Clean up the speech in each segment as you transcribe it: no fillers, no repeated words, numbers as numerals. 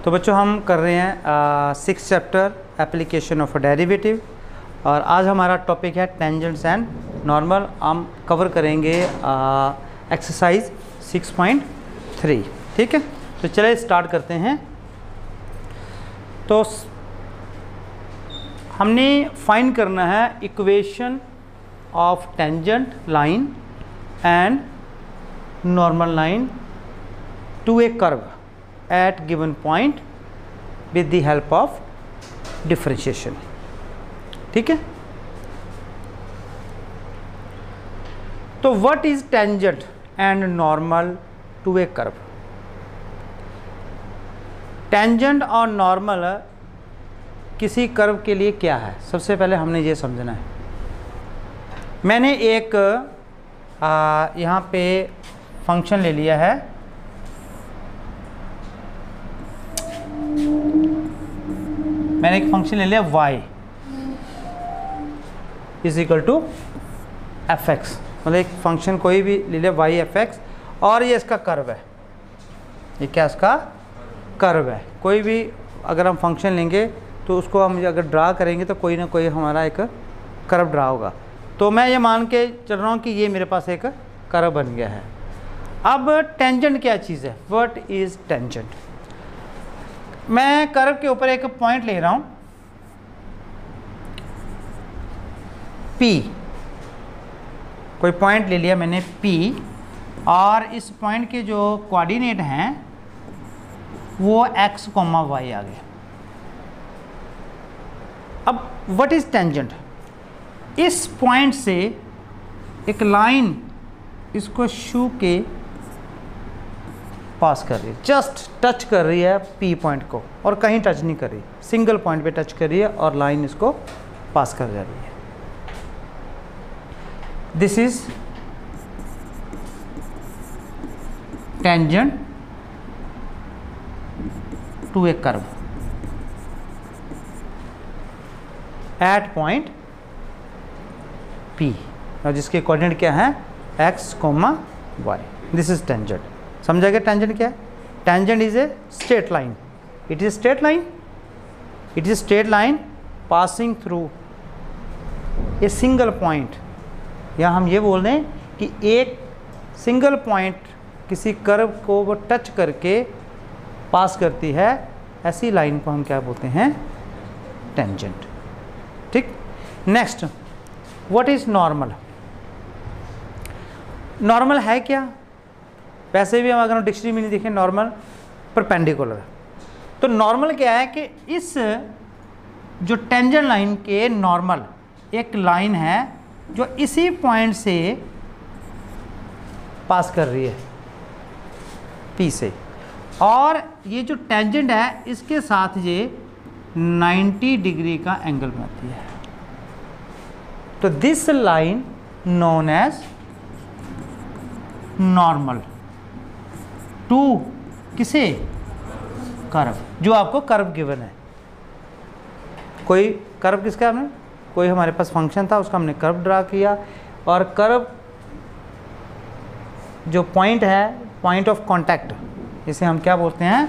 तो बच्चों हम कर रहे हैं 6th chapter application of derivative, और आज हमारा टॉपिक है टेंजेंट्स एंड नॉर्मल। हम कवर करेंगे एक्सरसाइज 6.3। ठीक है, तो चलिए स्टार्ट करते हैं। तो हमने फाइंड करना है equation of tangent line and normal line to a curve at given point with the help of differentiation। ठीक है, तो what is tangent and normal to a curve? tangent और normal किसी कर्व के लिए क्या है, सबसे पहले हमने ये समझना है। मैंने एक यहाँ पे फंक्शन ले लिया है, मैंने एक फंक्शन ले लिया y is equal to f x, मतलब एक फंक्शन कोई भी ले लिया y एफ एक्स, और ये इसका कर्व है। ये क्या इसका कर्व है। कोई भी अगर हम फंक्शन लेंगे तो उसको हम अगर ड्रा करेंगे तो कोई ना कोई हमारा एक कर्व ड्रा होगा। तो मैं ये मान के चल रहा हूँ कि ये मेरे पास एक कर्व बन गया है। अब टेंजेंट क्या चीज़ है, व्हाट इज़ टेंजेंट? मैं कर्व के ऊपर एक पॉइंट ले रहा हूं P, कोई पॉइंट ले लिया मैंने P, और इस पॉइंट के जो कोऑर्डिनेट हैं वो x, y आ गए। अब व्हाट इज टेंजेंट? इस पॉइंट से एक लाइन इसको छू के पास कर रही है, जस्ट टच कर रही है P पॉइंट को, और कहीं टच नहीं कर रही, सिंगल पॉइंट पे टच कर रही है और लाइन इसको पास कर जा रही है। This is tangent to a curve at point P, और जिसके कोऑर्डिनेट क्या है x, y। This is tangent. समझा गया टेंजेंट क्या है? Tangent is a straight line. It is straight line, it is straight line passing through a single point. या हम ये बोल दें कि एक सिंगल पॉइंट किसी कर्व को वो टच करके पास करती है, ऐसी लाइन को हम क्या बोलते हैं? टेंजेंट। ठीक, next, what is normal? Normal है क्या? वैसे भी हम अगर हम डिक्शनरी में नहीं देखें, नॉर्मल परपेंडिकुलर। तो नॉर्मल क्या है कि इस जो टेंजेंट लाइन के नॉर्मल एक लाइन है जो इसी पॉइंट से पास कर रही है P से, और ये जो टेंजेंट है इसके साथ ये 90 डिग्री का एंगल बनाती है। तो this line known as normal to किसे? कर्व, जो आपको कर्व गिवन है। कोई कर्व किसका, हमने कोई हमारे पास फंक्शन था उसका हमने कर्व ड्रा किया, और कर्व जो पॉइंट है, पॉइंट ऑफ कांटेक्ट, इसे हम क्या बोलते हैं?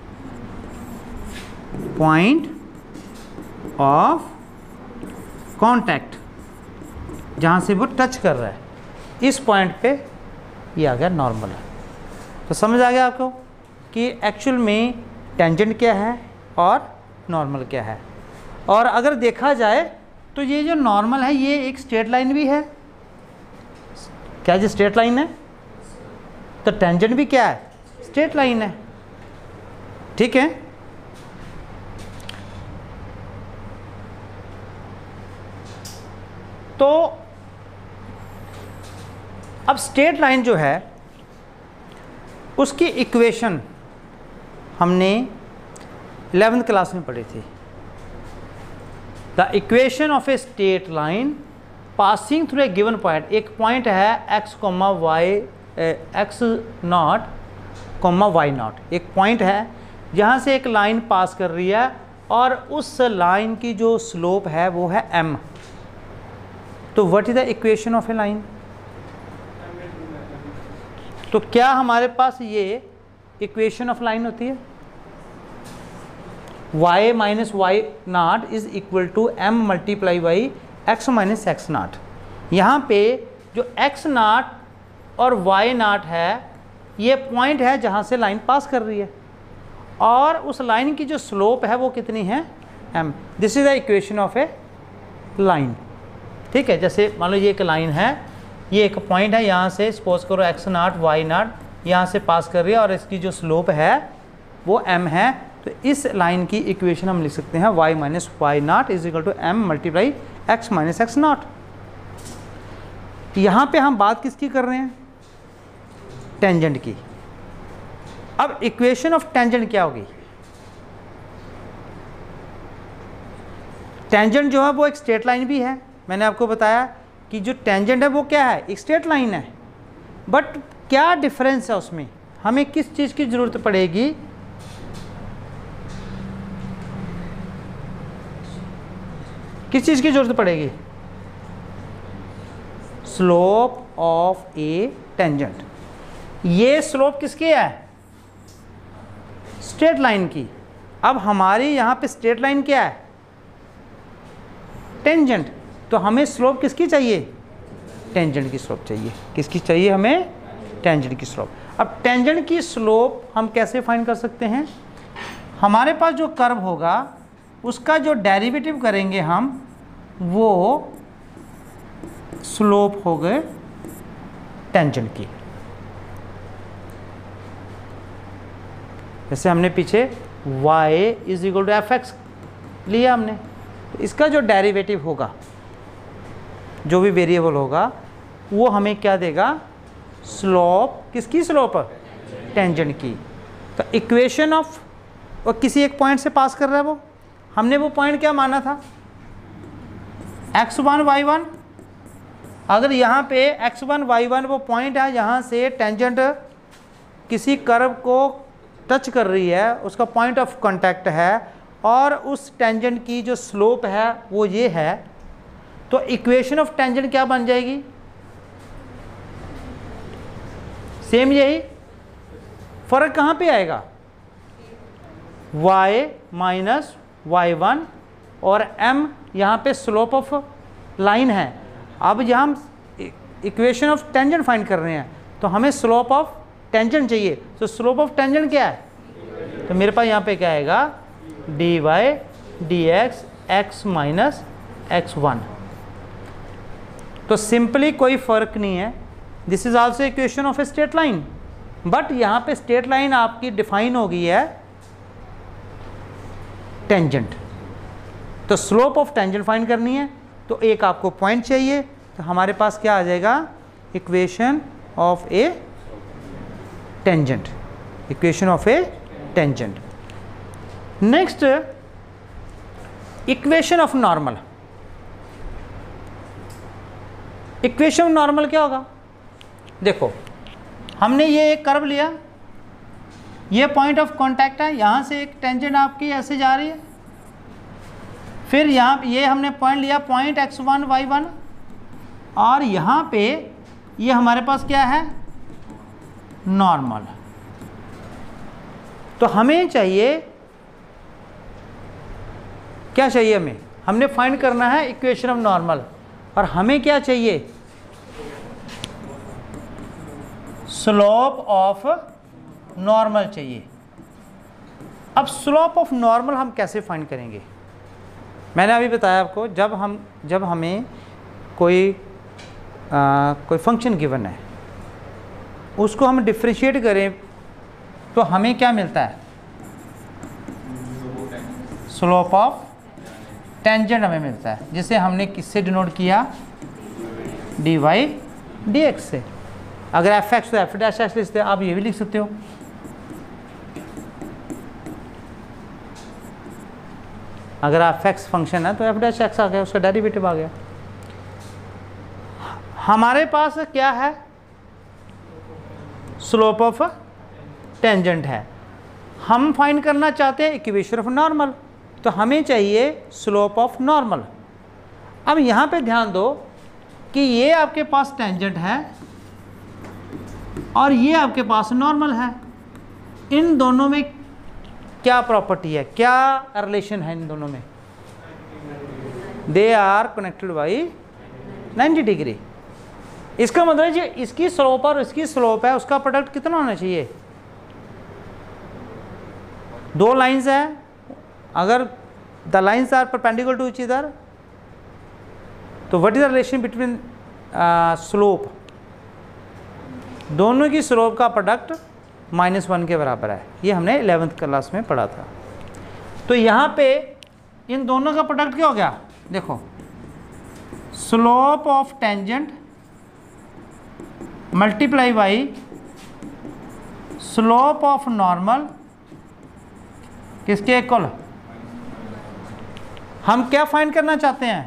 पॉइंट ऑफ कांटेक्ट, जहाँ से वो टच कर रहा है, इस पॉइंट पे ये आ गया नॉर्मल है। तो समझ आ गया आपको कि एक्चुअल में टेंजेंट क्या है और नॉर्मल क्या है। और अगर देखा जाए तो ये जो नॉर्मल है ये एक स्ट्रेट लाइन भी है। क्या ये स्ट्रेट लाइन है? तो टेंजेंट भी क्या है? स्ट्रेट लाइन है। ठीक है, तो अब स्ट्रेट लाइन जो है उसकी इक्वेशन हमने 11th क्लास में पढ़ी थी। The equation of a straight line passing through a given point, एक पॉइंट है x, y, x0, y0, एक पॉइंट है जहाँ से एक लाइन पास कर रही है, और उस लाइन की जो स्लोप है वो है m। तो what is the equation of a line? तो क्या हमारे पास ये इक्वेशन ऑफ लाइन होती है? y minus y naught is equal to m multiply by x minus x naught. यहाँ पे जो x नाट और y नाट है ये पॉइंट है जहाँ से लाइन पास कर रही है, और उस लाइन की जो स्लोप है वो कितनी है m। This is the equation of a line. ठीक है, जैसे मान लो ये एक लाइन है, ये एक पॉइंट है, यहाँ से सपोज करो x नाट y नाट यहाँ से पास कर रही है और इसकी जो स्लोप है वो m है। तो इस लाइन की इक्वेशन हम लिख सकते हैं y minus y naught is equal to m multiply x minus x naught. यहाँ पे हम बात किसकी कर रहे हैं, टेंजेंट की। अब इक्वेशन ऑफ टेंजेंट क्या होगी, टेंजेंट जो है वो एक स्ट्रेट लाइन भी है। मैंने आपको बताया कि जो टेंजेंट है वो क्या है, एक स्ट्रेट लाइन है, बट क्या डिफरेंस है उसमें, हमें किस चीज़ की ज़रूरत पड़ेगी, किस चीज़ की ज़रूरत पड़ेगी, स्लोप ऑफ ए टेंजेंट। ये स्लोप किसकी है, स्ट्रेट लाइन की। अब हमारी यहाँ पे स्ट्रेट लाइन क्या है, टेंजेंट। तो हमें स्लोप किसकी चाहिए, टेंजेंट की स्लोप चाहिए। किसकी चाहिए हमें, टेंजेंट की स्लोप। अब टेंजेंट की स्लोप हम कैसे फाइंड कर सकते हैं, हमारे पास जो कर्व होगा उसका जो डेरिवेटिव करेंगे हम वो स्लोप हो गए टेंजेंट की। जैसे हमने पीछे y is equal to f x लिया हमने, तो इसका जो डेरिवेटिव होगा, जो भी वेरिएबल होगा, वो हमें क्या देगा, स्लोप, किसकी स्लोप, टेंजेंट की। तो इक्वेशन ऑफ, और किसी एक पॉइंट से पास कर रहा है वो, हमने वो पॉइंट क्या माना था, x1 y1। अगर यहाँ पे x1 y1 वो पॉइंट है जहाँ से टेंजेंट किसी कर्व को टच कर रही है, उसका पॉइंट ऑफ कांटेक्ट है, और उस टेंजेंट की जो स्लोप है वो ये है, तो इक्वेशन ऑफ टेंजेंट क्या बन जाएगी, सेम यही। फर्क कहाँ पे आएगा, y माइनस y1 और m यहाँ पे स्लोप ऑफ लाइन है। अब जहाँ हम इक्वेशन ऑफ टेंजेंट फाइंड कर रहे हैं तो हमें स्लोप ऑफ टेंजेंट चाहिए। तो स्लोप ऑफ टेंजेंट क्या है, तो मेरे पास यहाँ पे क्या आएगा, dy dx x minus x1। तो सिंपली कोई फर्क नहीं है, this is also equation of a straight line, but यहाँ पे स्ट्रेट लाइन आपकी डिफाइन हो गई है टेंजेंट। तो स्लोप ऑफ टेंजेंट फाइंड करनी है, तो एक आपको पॉइंट चाहिए, तो हमारे पास क्या आ जाएगा, equation of a tangent, equation of a tangent. Next equation of normal. Equation of normal क्या होगा, देखो हमने ये एक कर्व लिया, ये पॉइंट ऑफ कांटेक्ट है, यहाँ से एक टेंजेंट आपकी ऐसे जा रही है, फिर यहाँ ये हमने पॉइंट लिया, पॉइंट x1 y1, और यहाँ पे ये हमारे पास क्या है, नॉर्मल। तो हमें चाहिए, क्या चाहिए हमें, हमने फाइंड करना है इक्वेशन ऑफ नॉर्मल, और हमें क्या चाहिए, स्लोप ऑफ नॉर्मल चाहिए। अब स्लोप ऑफ नॉर्मल हम कैसे फाइंड करेंगे, मैंने अभी बताया आपको, जब हमें कोई फंक्शन गिवन है, उसको हम डिफ्रेंशिएट करें तो हमें क्या मिलता है, स्लोप ऑफ टेंजेंट हमें मिलता है, जिसे हमने किससे डिनोट किया, dy dx से। अगर एफ एक्स तो एफ डैश एक्स लिखते हैं, आप ये भी लिख सकते हो। अगर एफ एक्स फंक्शन है तो एफ डैश एक्स आ गया, उसका डेरिवेटिव आ गया। हमारे पास क्या है, स्लोप ऑफ टेंजेंट है, हम फाइंड करना चाहते हैं इक्वेशन ऑफ नॉर्मल, तो हमें चाहिए स्लोप ऑफ नॉर्मल। अब यहाँ पे ध्यान दो कि ये आपके पास टेंजेंट है और ये आपके पास नॉर्मल है, इन दोनों में क्या प्रॉपर्टी है, क्या रिलेशन है इन दोनों में? They are connected by 90 degree. इसका मतलब जो इसकी स्लोप और इसकी स्लोप है उसका प्रोडक्ट कितना होना चाहिए? दो लाइंस है, अगर the lines are perpendicular to each other तो what is the relation between slope? दोनों की स्लोप का प्रोडक्ट -1 के बराबर है। ये हमने 11th क्लास में पढ़ा था। तो यहाँ पे इन दोनों का प्रोडक्ट क्या हो गया? देखो, slope of tangent multiply by slope of normal किसके इक्वल? हम क्या फाइंड करना चाहते हैं?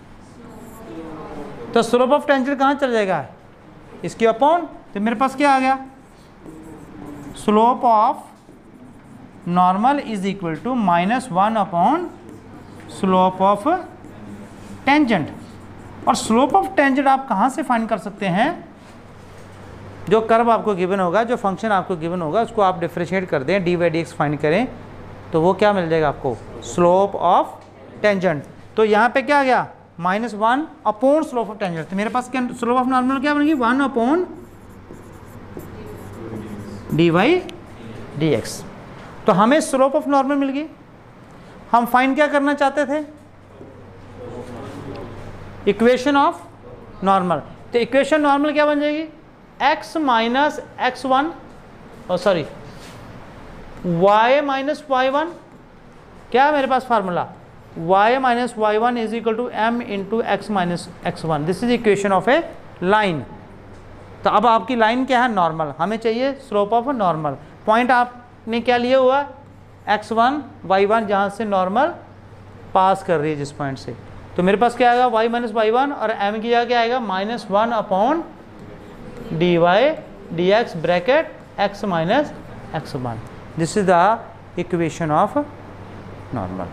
तो स्लोप ऑफ टेंजेंट कहाँ चल जाएगा? इसके अपॉन, तो मेरे पास क्या आ गया? Slope of normal is equal to -1 upon slope of tangent. और स्लोप ऑफ टेंजेंट आप कहाँ से फाइंड कर सकते हैं? जो कर्व आपको गिवन होगा, जो फंक्शन आपको गिवन होगा, उसको आप डिफरेंशिएट कर दें, dy/dx फाइंड करें, तो वो क्या मिल जाएगा आपको? Slope of tangent. तो यहाँ पे क्या आ गया? -1 अपॉन स्लोप ऑफ टेंजेंट। तो मेरे पास क्या स्लोप ऑफ नॉर्मल क्या बनेगी? 1 अपॉन dy/dx। तो हमें स्लोप ऑफ नॉर्मल मिल गई। हम फाइंड क्या करना चाहते थे? Equation of normal. तो इक्वेशन नॉर्मल क्या बन जाएगी? x minus x1, sorry y minus y1। क्या है मेरे पास formula? y minus y1 is equal to m into x minus x1। This is equation of a line. तो अब आपकी लाइन क्या है? नॉर्मल। हमें चाहिए स्लोप ऑफ नॉर्मल। पॉइंट आपने क्या लिया हुआ? x1 y1, जहाँ से नॉर्मल पास कर रही है जिस पॉइंट से। तो मेरे पास क्या आएगा? y माइनस y1 और m की जगह क्या आएगा? -1 upon dy/dx bracket x minus x1। This is the equation of normal.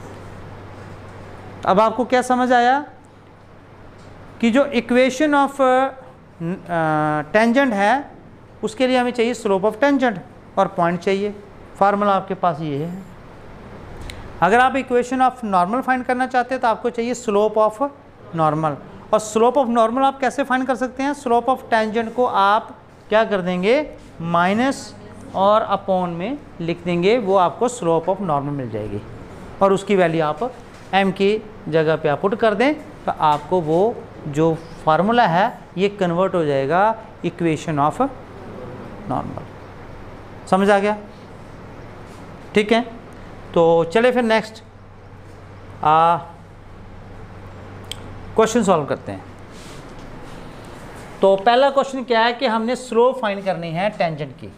अब आपको क्या समझ आया कि जो इक्वेशन ऑफ टेंजेंट है उसके लिए हमें चाहिए स्लोप ऑफ टेंजेंट और पॉइंट चाहिए। फार्मूला आपके पास ये है। अगर आप इक्वेशन ऑफ नॉर्मल फाइंड करना चाहते हैं तो आपको चाहिए स्लोप ऑफ नॉर्मल। और स्लोप ऑफ नॉर्मल आप कैसे फाइंड कर सकते हैं? स्लोप ऑफ टेंजेंट को आप क्या कर देंगे? माइनस और अपॉन में लिख देंगे, वो आपको स्लोप ऑफ नॉर्मल मिल जाएगी। और उसकी वैल्यू आप m की जगह पे आप पुट कर दें तो आपको वो जो फार्मूला है ये कन्वर्ट हो जाएगा इक्वेशन ऑफ नॉर्मल। समझ आ गया? ठीक है, तो चले फिर नेक्स्ट क्वेश्चन सॉल्व करते हैं। तो पहला क्वेश्चन क्या है कि हमने स्लोप फाइंड करनी है टेंजेंट की।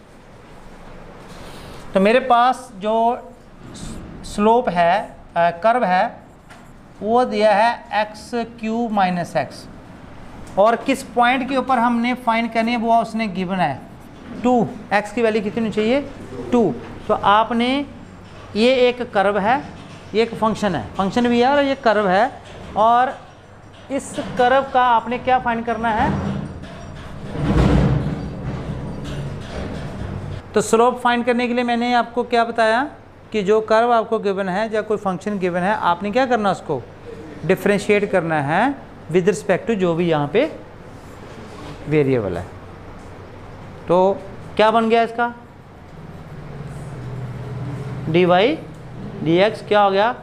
तो मेरे पास जो स्लोप है, कर्व है, वो दिया है x³ माइनस x, और किस पॉइंट के ऊपर हमने फाइंड करनी है वो उसने गिवन है 2। x की वैल्यू कितनी चाहिए? 2। तो आपने ये एक कर्व है, ये एक फंक्शन है, फंक्शन भी है और ये कर्व है, और इस कर्व का आपने क्या फाइंड करना है? तो स्लोप फाइंड करने के लिए मैंने आपको क्या बताया कि जो कर्व आपको गिवन है या कोई फंक्शन गिवन है, आपने क्या करना, उसको डिफरेंशिएट करना है विद रिस्पेक्ट टू जो भी यहाँ पे वेरिएबल है। तो क्या बन गया इसका? dy/dx क्या हो गया?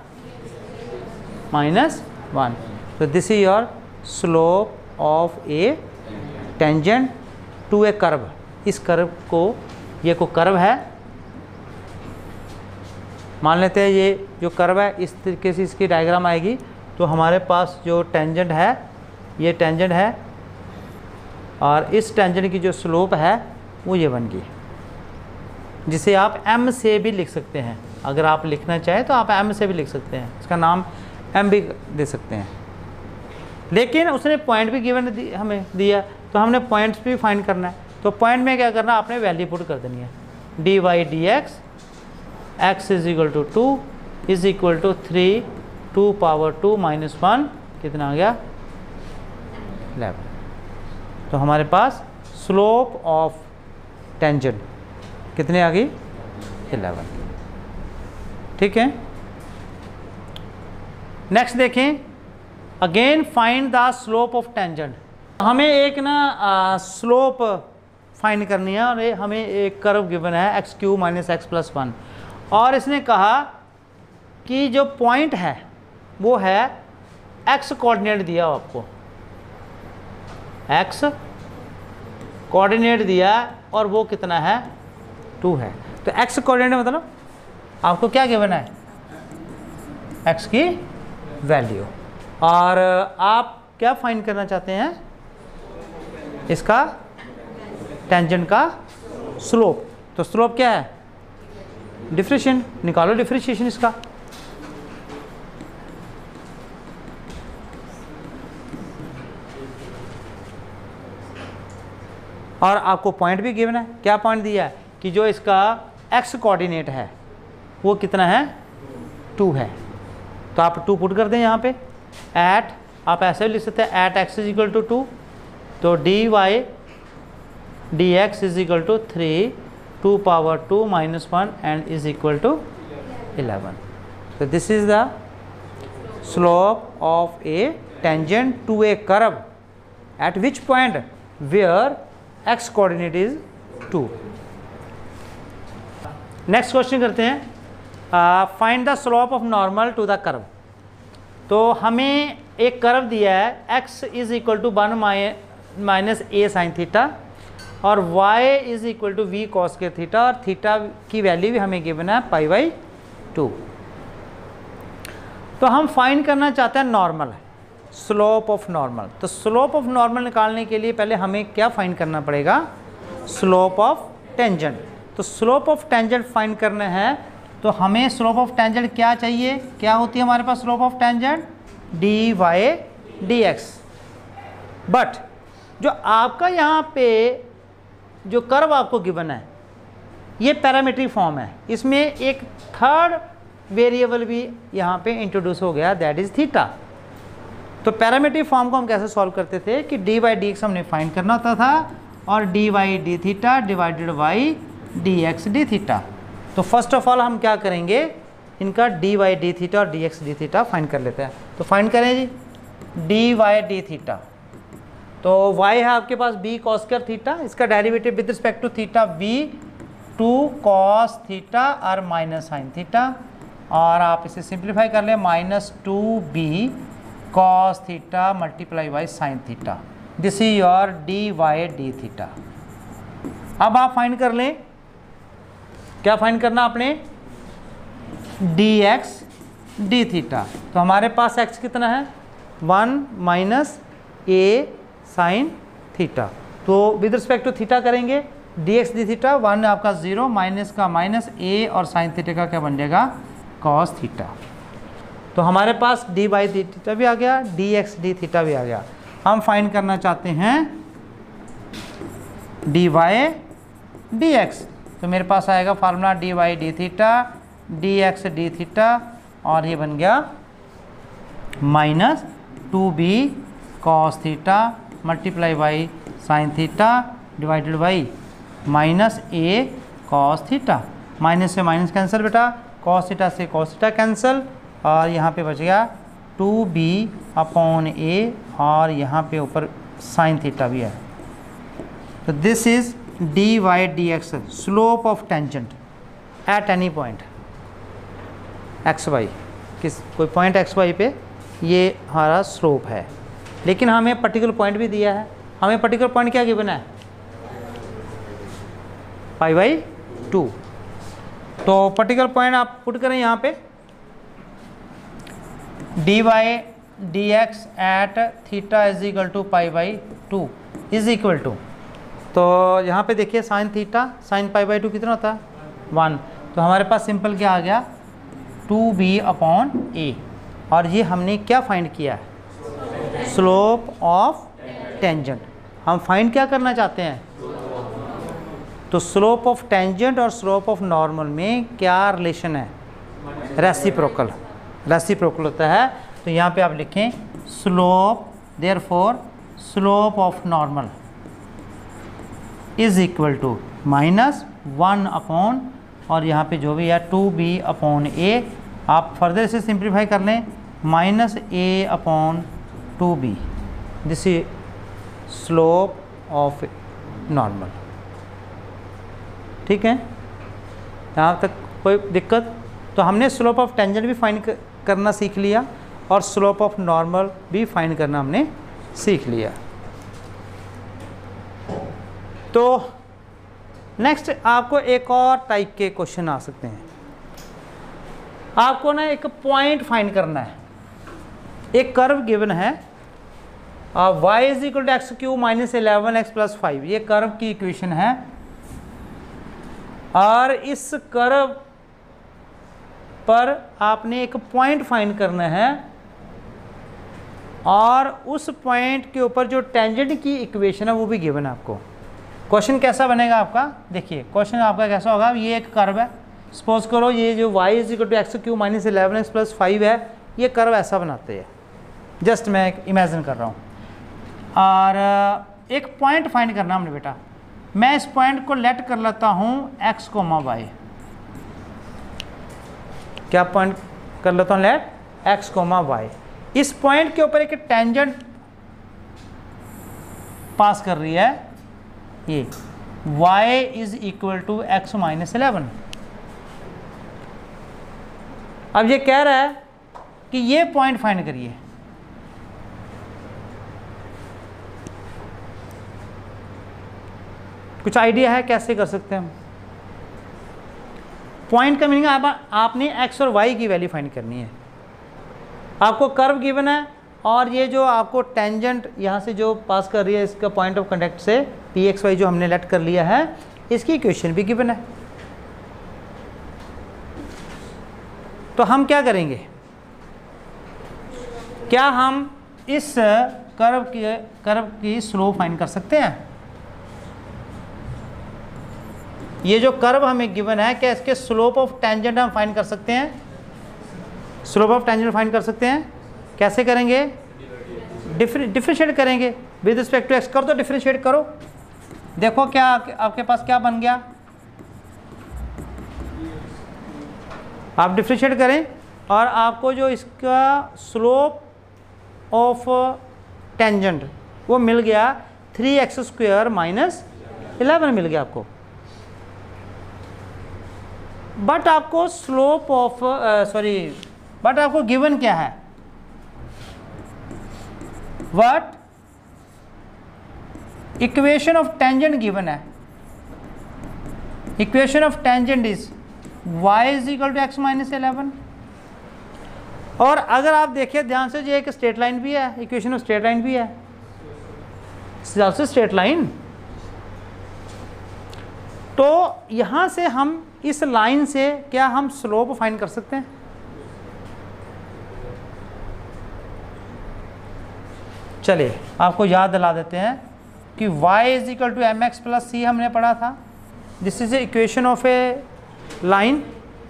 -1। तो this is your slope of a tangent to a curve. इस कर्व को, ये को कर्व है, मान लेते हैं ये जो कर्व है इस तरीके से इसकी डायग्राम आएगी। तो हमारे पास जो टेंजेंट है, ये टेंजेंट है, और इस टेंजेंट की जो स्लोप है वो ये बन गई, जिसे आप m से भी लिख सकते हैं। अगर आप लिखना चाहें तो आप m से भी लिख सकते हैं, इसका नाम m भी दे सकते हैं। लेकिन उसने पॉइंट भी गिवन हमें दिया, तो हमने पॉइंट्स भी फाइंड करना है। तो पॉइंट में क्या करना, आपने वैल्यू पुट कर देनी है। dy/dx x is equal to 2 is equal to 3 2 power 2 minus 1 कितना आ गया? 11। तो हमारे पास स्लोप ऑफ टेंजेंट कितने आ गई? 11। ठीक है। नेक्स्ट देखें, again find the slope of tangent. हमें एक ना स्लोप फाइंड करनी है और हमें एक कर्व गिवन है x cube minus x plus 1 और इसने कहा कि जो पॉइंट है वो है एक्स कोऑर्डिनेट दिया हो आपको, एक्स कोऑर्डिनेट दिया और वो कितना है 2 है। तो एक्स कोऑर्डिनेट मतलब आपको क्या गिवन है एक्स की वैल्यू और आप क्या फाइंड करना चाहते हैं इसका टेंजेंट का स्लोप। तो स्लोप क्या है डिफरेंशिएशन, निकालो डिफरेंशिएशन इसका। और आपको पॉइंट भी गिवन है, क्या पॉइंट दिया है कि जो इसका एक्स कोऑर्डिनेट है वो कितना है 2 है। तो आप 2 पुट कर दें यहाँ पे, एट आप ऐसे भी लिख सकते हैं at x is equal to 2, तो d y d x is equal to 3 2 power 2 minus 1 and is equal to 11। तो this is the slope of a tangent to a curve at which point where x coordinate is 2। Next question करते हैं, find the slope of normal to the curve. तो हमें एक curve दिया है x is equal to 1 minus a sine theta और y is equal to v cos के theta और थीटा की वैल्यू भी हमें गिवन है π/2। तो हम फाइंड करना चाहते हैं नॉर्मल, स्लोप ऑफ नॉर्मल। तो स्लोप ऑफ नॉर्मल निकालने के लिए पहले हमें क्या फाइंड करना पड़ेगा स्लोप ऑफ टेंजेंट। तो स्लोप ऑफ टेंजेंट फाइंड करना है तो हमें स्लोप ऑफ टेंजेंट क्या चाहिए, क्या होती है हमारे पास slope of tangent d y d x. But जो आपका यहाँ पे जो कर्व आपको गिवन है ये पैरामीट्रिक फॉर्म है, इसमें एक थर्ड वेरिएबल भी यहाँ पे इंट्रोड्यूस हो गया दैट इज थीटा। तो पैरामीट्रिक फॉर्म को हम कैसे सॉल्व करते थे कि डी वाई डी एक्स हमने फाइंड करना होता था और d y d theta divided by d x d theta. तो फर्स्ट ऑफ ऑल हम क्या करेंगे इनका डी वाई डी थीटा और d x d theta find कर लेते हैं। तो फाइंड करें जी डी वाई डी थीटा, तो y है आपके पास b cos स्क्वायर थीटा, इसका derivative with respect to theta v 2 cos theta और माइनस साइन थीटा और आप इसे सिंप्लीफाई कर लें -2b cos theta multiply by sine theta. This is your d y d theta. अब आप फाइंड कर लें, क्या फाइंड करना आपने डी एक्स डी थीटा। तो हमारे पास x कितना है 1 माइनस ए साइन थीटा। तो विद रिस्पेक्ट टू थीटा करेंगे डी एक्स डी थीटा, 1 आपका 0 माइनस का माइनस ए और साइन थीटा का क्या बन जाएगा कॉस थीटा। तो हमारे पास डी वाई डी थीटा भी आ गया, डी एक्स डी थीटा भी आ गया। हम फाइंड करना चाहते हैं डी वाई डी एक्स। तो मेरे पास आएगा formula d y d theta d x d theta और ये बन गया -2b cos theta multiply by sine theta divided by -a cos theta. Minus से माइनस कैंसिल बेटा, cos थीटा से cos थीटा कैंसिल और यहाँ पे बच गया 2b अपॉन a और यहाँ पे ऊपर साइन थीटा भी है। तो this is d y d x slope of tangent at any point x y, किस कोई पॉइंट एक्स वाई पे ये हमारा स्लोप है। लेकिन हमें पर्टिकुलर पॉइंट भी दिया है, हमें पर्टिकुलर पॉइंट क्या गिवन है π/2। तो पर्टिकुलर पॉइंट आप पुट करें यहाँ पे d y d x at theta is equal to π/2 is equal to, तो यहाँ पे देखिए साइन थीटा साइन π/2 कितना होता है 1। तो हमारे पास सिंपल क्या आ गया 2b अपॉन a और ये हमने क्या फाइंड किया है स्लोप ऑफ टेंजेंट। हम फाइंड क्या करना चाहते हैं, तो स्लोप ऑफ टेंजेंट और स्लोप ऑफ नॉर्मल में क्या रिलेशन है रेसिप्रोकल, रेसिप्रोकल होता है। तो यहाँ पे आप लिखें slope therefore slope of normal is equal to -1 upon और यहाँ पे जो भी है 2b/a, आप फर्दर इसे सिंप्लीफाई कर लें -a/2b, this is slope of normal. ठीक है, यहाँ तक कोई दिक्कत? तो हमने स्लोप ऑफ टेंजेंट भी फाइंड करना सीख लिया और स्लोप ऑफ नॉर्मल भी फाइंड करना हमने सीख लिया। तो नेक्स्ट आपको एक और टाइप के क्वेश्चन आ सकते हैं। आपको ना एक पॉइंट फाइंड करना है। एक कर्व गिवन है y = x³ - 11x + 5, ये कर्व की इक्वेशन है। और इस कर्व पर आपने एक पॉइंट फाइंड करना है और उस पॉइंट के ऊपर जो टेंजेंट की इक्वेशन है वो भी गिवन है आपको। क्वेश्चन कैसा बनेगा आपका? देखिए क्वेश्चन आपका कैसा होगा, ये एक कर्व है, सपोज करो ये जो y = x³ - 11x + 5 है, ये कर्व ऐसा बनाते हैं, जस्ट मैं एक इमेजिन कर रहा हूँ। और एक पॉइंट फाइंड करना हमने बेटा। मैं इस पॉइंट को लेट कर लेता हूँ x, y। क्या पॉइंट कर लेता हूँ लेट? x, y। इस पॉइंट के ऊपर एक टेंजेंट पास कर रही है, ये y = x - 11। अब ये कह रहा है कि ये पॉइंट फाइंड करिए। कुछ आइडिया है कैसे कर सकते हैं हम? पॉइंट का मीनिंग आपने x और y की वैल्यू फाइंड करनी है। आपको कर्व गिवन है और ये जो आपको टेंजेंट यहाँ से जो पास कर रही है इसका पॉइंट ऑफ कांटेक्ट से pxy जो हमने लेट कर लिया है, इसकी इक्वेशन भी गिवन है। तो हम क्या करेंगे? क्या हम इस कर्व की स्लोप फाइंड कर सकते हैं? ये जो कर्व हमें गिवन है, क्या इसके स्लोप ऑफ टेंजेंट हम फाइंड कर सकते हैं? स्लोप ऑफ टेंजेंट फाइंड कर सकते हैं। कैसे करेंगे? डिफरेंशिएट करेंगे विद रिस्पेक्ट टू एक्स। कर दो, डिफरेंशिएट करो, देखो क्या आपके पास क्या बन गया। आप डिफरेंशिएट करें और आपको जो इसका स्लोप ऑफ टेंजेंट वो मिल गया 3x² - 11 मिल गया आपको। बट आपको स्लोप ऑफ बट आपको गिवन क्या है? What? Equation of tangent given है। Equation of tangent is y = x - 11। और अगर आप देखिए ध्यान से, ये एक स्ट्रेट लाइन भी है, इक्वेशन ऑफ स्ट्रेट लाइन भी है, स्ट्रेट लाइन। तो यहाँ से हम इस लाइन से क्या हम स्लोप फाइंड कर सकते हैं? चलिए आपको याद दिला देते हैं कि y = mx + c हमने पढ़ा था। This is a equation of a line.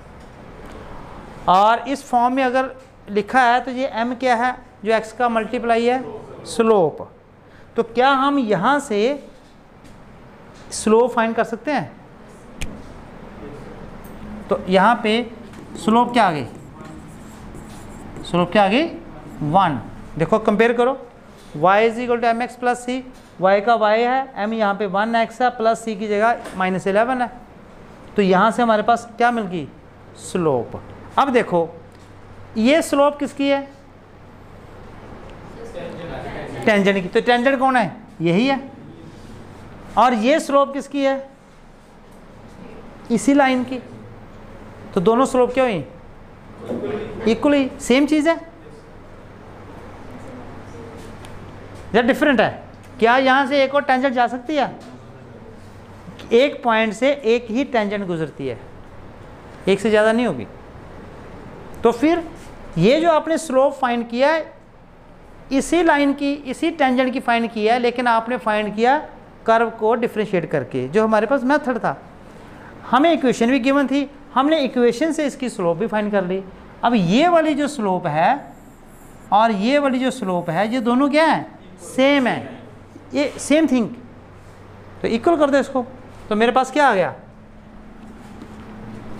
और इस फॉर्म में अगर लिखा है तो ये m क्या है? जो x का मल्टीप्लाई है, स्लोप। तो क्या हम यहाँ से स्लोप फाइंड कर सकते हैं? तो यहाँ पे स्लोप क्या आ गई? स्लोप क्या आ गई? 1। देखो कंपेयर करो, y = mx + c, y का y है, m यहाँ पे 1x है, प्लस c की जगह -11 है। तो यहाँ से हमारे पास क्या मिल गई? स्लोप। अब देखो ये स्लोप किसकी है? टेंजेंट की। तो टेंजेंट कौन है? यही है। और ये स्लोप किसकी है? इसी लाइन की। तो दोनों स्लोप क्या हुई? इक्वली सेम चीज़ है या डिफरेंट है? क्या यहाँ से एक और टेंजेंट जा सकती है? एक पॉइंट से एक ही टेंजेंट गुजरती है, एक से ज़्यादा नहीं होगी। तो फिर ये जो आपने स्लोप फाइंड किया है, इसी लाइन की, इसी टेंजेंट की फाइंड किया है, लेकिन आपने फाइंड किया कर्व को डिफरेंशिएट करके, जो हमारे पास मेथड था। हमें इक्वेशन भी गिवन थी, हमने इक्वेशन से इसकी स्लोप भी फाइंड कर ली। अब ये वाली जो स्लोप है और ये वाली जो स्लोप है, ये दोनों क्या है? सेम है, ये सेम थिंग। तो इक्वल कर दो इसको, तो मेरे पास क्या आ गया?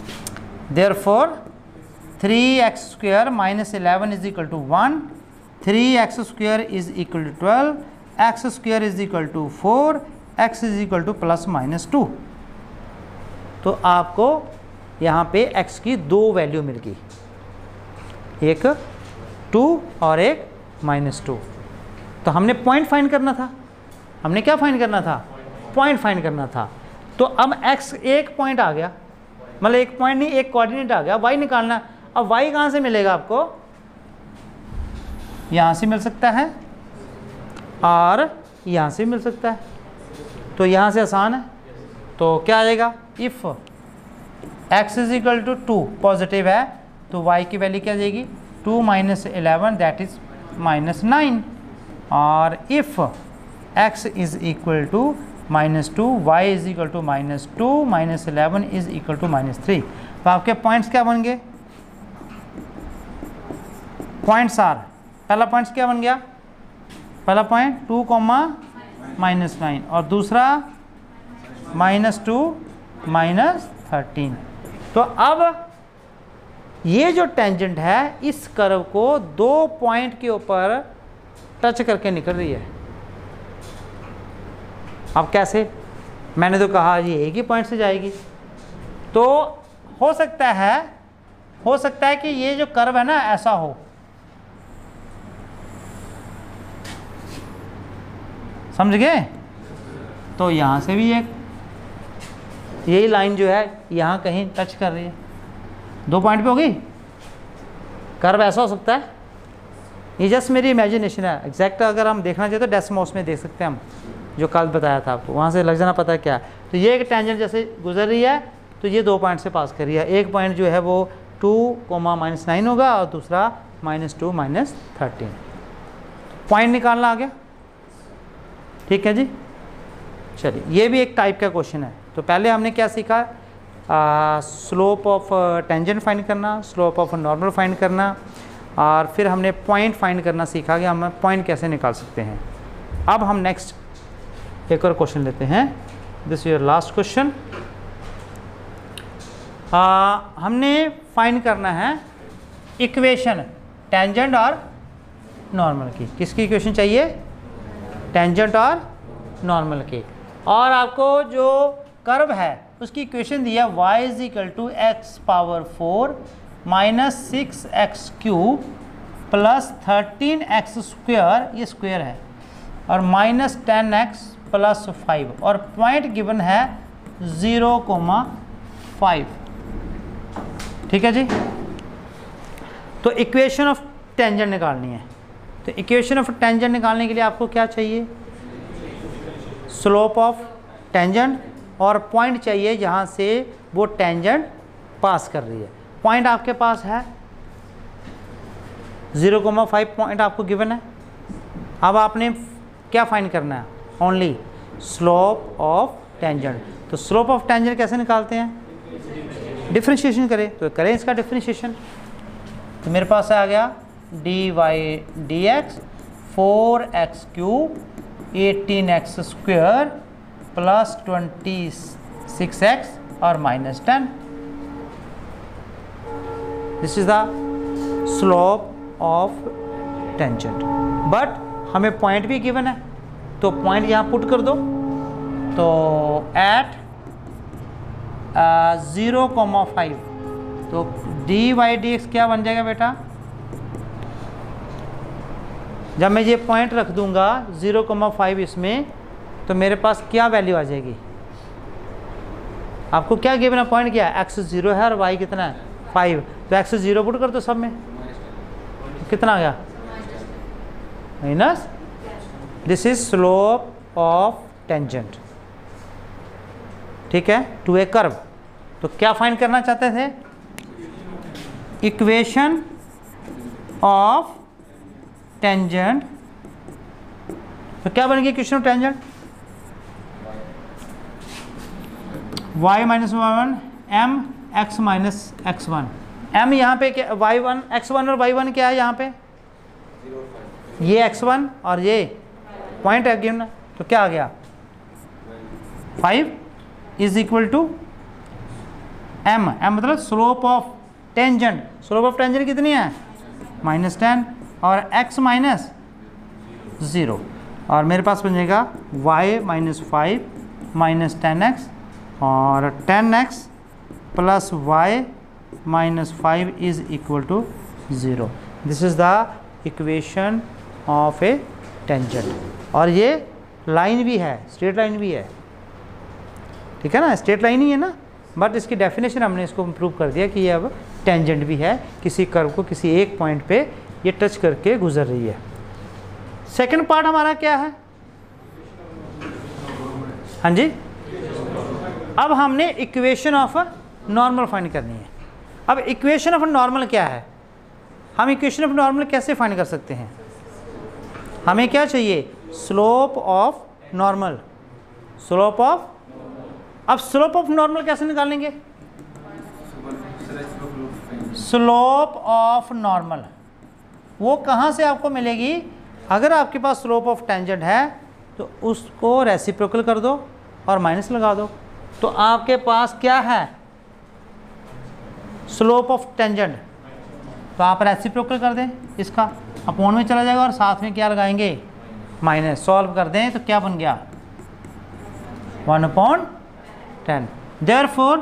Therefore 3x square minus 11 is equal to 1, 3x square is equal to 12, x square is equal to 4, x is equal to plus minus 2। तो आपको यहाँ पे x की दो वैल्यू मिल गई, एक 2 और एक -2। तो हमने पॉइंट फाइंड करना था, हमने क्या फाइंड करना था? पॉइंट फाइंड करना था। तो अब x एक पॉइंट आ गया, मतलब एक पॉइंट नहीं, एक कोऑर्डिनेट आ गया, y निकालना। अब y कहाँ से मिलेगा आपको? यहाँ से मिल सकता है और यहाँ से मिल सकता है। तो यहाँ से आसान है, तो क्या आ जाएगा? If x is equal to 2 positive है तो y की वैल्यू क्या आ जाएगी? 2 माइनस 11 दैट इज -9। और if x is equal to -2, y is equal to -2 minus 11 is equal to -3। तो आपके पॉइंट्स क्या बन गए? पॉइंट्स आर, पहला पॉइंट्स क्या बन गया? पहला पॉइंट 2, -9 और दूसरा -2 -13। तो अब ये जो टेंजेंट है इस कर्व को दो पॉइंट के ऊपर टच करके निकल रही है। अब कैसे? मैंने तो कहा ये एक ही पॉइंट से जाएगी। तो हो सकता है कि ये जो कर्व है ना ऐसा हो, समझ गए? तो यहाँ से भी एक यही लाइन जो है यहाँ कहीं टच कर रही है, दो पॉइंट पे होगी। कर्व ऐसा हो सकता है, ये जस्ट मेरी इमेजिनेशन है। एग्जैक्ट अगर हम देखना चाहिए तो डेस्मोस में देख सकते हैं हम, जो कल बताया था आपको, वहाँ से लग जाना पता है क्या है। तो ये एक टेंजेंट जैसे गुजर रही है तो ये दो पॉइंट से पास कर रही है। एक पॉइंट जो है वो 2, -9 होगा और दूसरा -2 -13। पॉइंट निकालना आ गया, ठीक है जी। चलिए, ये भी एक टाइप का क्वेश्चन है। तो पहले हमने क्या सीखा? स्लोप ऑफ टेंजेंट फाइंड करना, स्लोप ऑफ नॉर्मल फाइंड करना, और फिर हमने पॉइंट फाइंड करना सीखा कि हम पॉइंट कैसे निकाल सकते हैं। अब हम नेक्स्ट एक और क्वेश्चन लेते हैं। This is your last question. हमने फाइंड करना है इक्वेशन टेंजेंट और नॉर्मल की। किसकी इक्वेशन चाहिए? टेंजेंट और नॉर्मल की। और आपको जो कर्व है उसकी इक्वेशन दी है y is equal to x⁴ minus 6x³ plus 13x², ये स्क्वायर है, और -10x प्लस 5, और पॉइंट गिवन है 0,5। ठीक है जी। तो इक्वेशन ऑफ टेंजेंट निकालनी है। तो इक्वेशन ऑफ टेंजेंट निकालने के लिए आपको क्या चाहिए? स्लोप ऑफ टेंजेंट, और पॉइंट चाहिए जहाँ से वो टेंजेंट पास कर रही है। पॉइंट आपके पास है 0,5 पॉइंट आपको गिवन है। अब आपने क्या फाइंड करना है? Only slope of tangent. तो स्लोप ऑफ टेंजेंट कैसे निकालते हैं? डिफरेंशिएशन करें, तो करें इसका डिफरेंशिएशन। तो मेरे पास आ गया dy/dx 4x³ 18x² plus 26x और -10। This is the slope of tangent. But हमें पॉइंट भी गिवन है, तो पॉइंट यहाँ पुट कर दो। तो एट 0,5, तो dy/dx क्या बन जाएगा बेटा? जब मैं ये पॉइंट रख दूंगा 0,5 इसमें, तो मेरे पास क्या वैल्यू आ जाएगी? आपको क्या गिवन है? पॉइंट क्या है? x 0 है और y कितना है? 5। तो x 0 पुट कर दो सब में, तो कितना आ गया? Minus. This is slope of tangent, ठीक है, टू ए कर्व। तो क्या फाइंड करना चाहते थे? Equation of tangent. तो क्या बनेगी equation of tangent? y - y1 m x - x1। m यहाँ पे क्या? y1 x1 और y1 क्या है यहाँ पे? ये x1 और ये पॉइंट है गिवन, तो क्या आ गया? 5 is equal to m, m मतलब slope of tangent, slope of tangent कितनी है -10 और x माइनस 0, और मेरे पास बन जाएगा y माइनस 5 माइनस 10x और 10x प्लस y minus 5 is equal to 0। This is the equation of a tangent. और ये लाइन भी है, स्ट्रेट लाइन भी है, ठीक है ना, स्ट्रेट लाइन ही है ना, बट इसकी डेफिनेशन हमने इसको इम्प्रूव कर दिया कि ये अब टेंजेंट भी है, किसी कर्व को किसी एक पॉइंट पे ये टच करके गुजर रही है। सेकंड पार्ट हमारा क्या है, हाँ जी, अब हमने इक्वेशन ऑफ नॉर्मल फाइंड करनी है। अब इक्वेशन ऑफ नॉर्मल क्या है, हम इक्वेशन ऑफ नॉर्मल कैसे फाइंड कर सकते हैं, हमें क्या चाहिए, slope of normal, slope of, अब स्लोप ऑफ नॉर्मल कैसे निकालेंगे, स्लोप ऑफ नॉर्मल वो कहाँ से आपको मिलेगी, अगर आपके पास स्लोप ऑफ टेंजेंट है तो उसको रेसिप्रोकल कर दो और माइनस लगा दो, तो आपके पास क्या है, स्लोप ऑफ टेंजेंट, तो आप रेसिप्रोकल कर दें, इसका अपॉन में चला जाएगा और साथ में क्या लगाएंगे, माइनस, सॉल्व कर दें तो क्या बन गया 1/10। देयरफॉर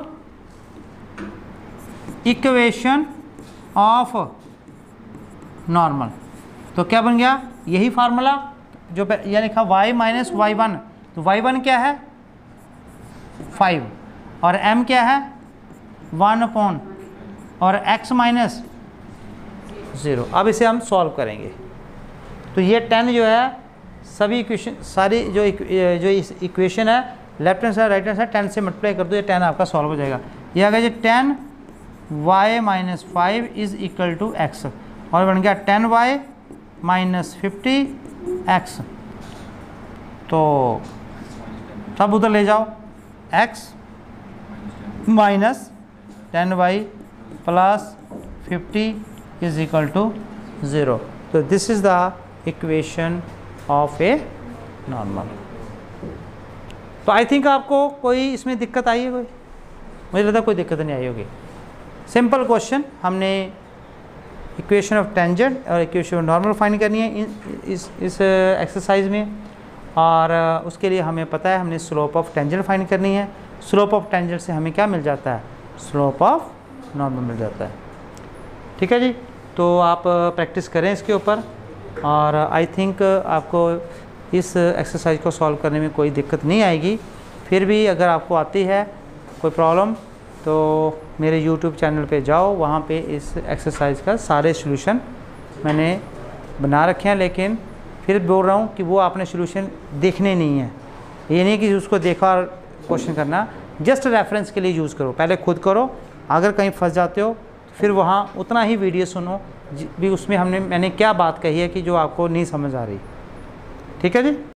इक्वेशन ऑफ नॉर्मल, तो क्या बन गया, यही फार्मूला जो यह लिखा y माइनस y1, तो y1 क्या है 5 और m क्या है 1/, और x माइनस 0। अब इसे हम सॉल्व करेंगे, तो ये 10 जो है सभी इक्वेशन, सारी जो इक्वेशन है left hand side right hand side 10 से मल्टीप्लाई कर दो, ये 10 आपका सॉल्व हो जाएगा। ये आ गया जी 10 y minus 5 is equal to x, और बन गया 10y माइनस 50x, तो सब उधर ले जाओ, x minus 10y plus 50 is equal to 0। तो this is the equation of a normal. तो आई थिंक आपको कोई इसमें दिक्कत आई है, कोई, मुझे लगता है कोई दिक्कत नहीं आई होगी। सिंपल क्वेश्चन, हमने इक्वेशन ऑफ टेंजेंट और इक्वेशन ऑफ नॉर्मल फाइंड करनी है इस एक्सरसाइज में, और उसके लिए हमें पता है हमने स्लोप ऑफ टेंजेंट फाइंड करनी है। स्लोप ऑफ टेंजेंट से हमें क्या मिल जाता है, स्लोप ऑफ नॉर्मल मिल जाता है। ठीक है जी, तो आप प्रैक्टिस करें इसके ऊपर, और आई थिंक आपको इस एक्सरसाइज को सॉल्व करने में कोई दिक्कत नहीं आएगी। फिर भी अगर आपको आती है कोई प्रॉब्लम तो मेरे YouTube चैनल पे जाओ, वहाँ पे इस एक्सरसाइज का सारे सॉल्यूशन मैंने बना रखे हैं, लेकिन फिर बोल रहा हूँ कि वो आपने सॉल्यूशन देखने नहीं है, ये नहीं कि उसको देखा और क्वेश्चन करना, जस्ट रेफरेंस के लिए यूज़ करो, पहले खुद करो, अगर कहीं फंस जाते हो फिर वहाँ उतना ही वीडियो सुनो भी उसमें मैंने क्या बात कही है कि जो आपको नहीं समझ आ रही। ठीक है जी।